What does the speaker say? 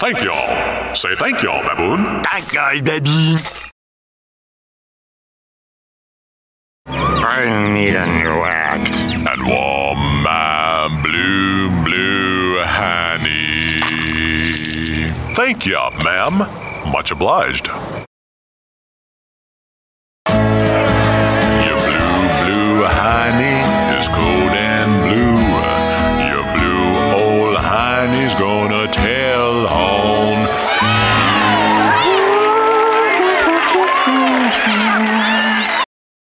Thank y'all. Say thank y'all, Baboon. Thank y'all, baby. I need a new act. And warm my blue honey. Thank ya, ma'am. Much obliged.